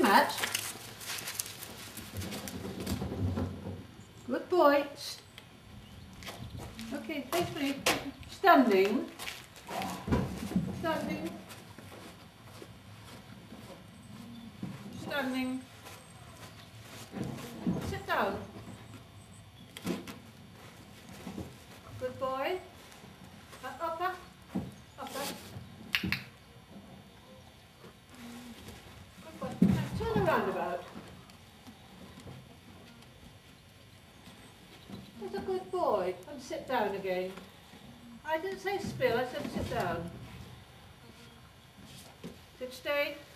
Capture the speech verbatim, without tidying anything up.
your mat. Good boy. Okay, face me. Standing. Standing. Standing. Sit down. Good boy. Uh, upper. Upper. Good boy. Now turn around about. That's a good boy. And sit down again. I didn't say spill, I said sit down. Sit stay.